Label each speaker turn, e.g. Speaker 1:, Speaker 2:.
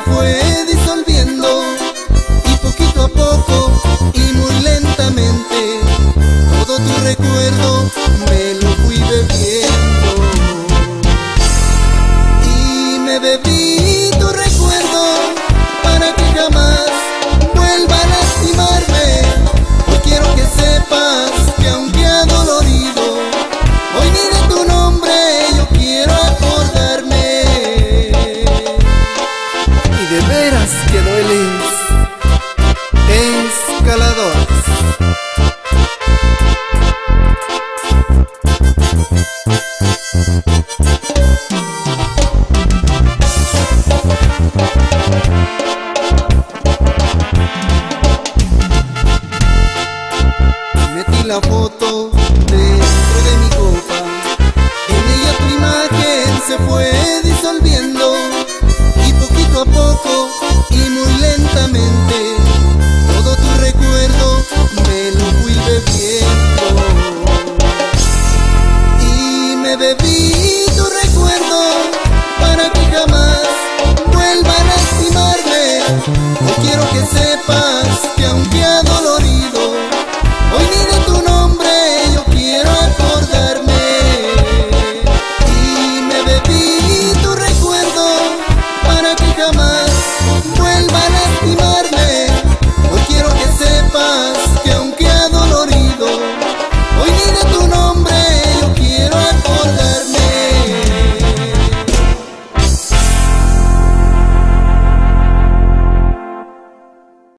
Speaker 1: fue disolviendo, y poquito a poco y muy lentamente todo tu recuerdo me lo fui bebiendo. Y me bebí tu recuerdo para que jamás vuelva a lastimarme. Hoy quiero que sepas que aunque adolorido, hoy ni de tu nombre yo quiero acordarme. Y de veras que dueles, Escaladores. Metí la foto dentro de mi copa, en ella tu imagen se fue disolviendo, y poquito a poco y muy lentamente todo tu recuerdo me lo fui bebiendo. Y me bebí tu recuerdo para que jamás vuelva a lastimarme. Hoy quiero que sepas que aunque adoro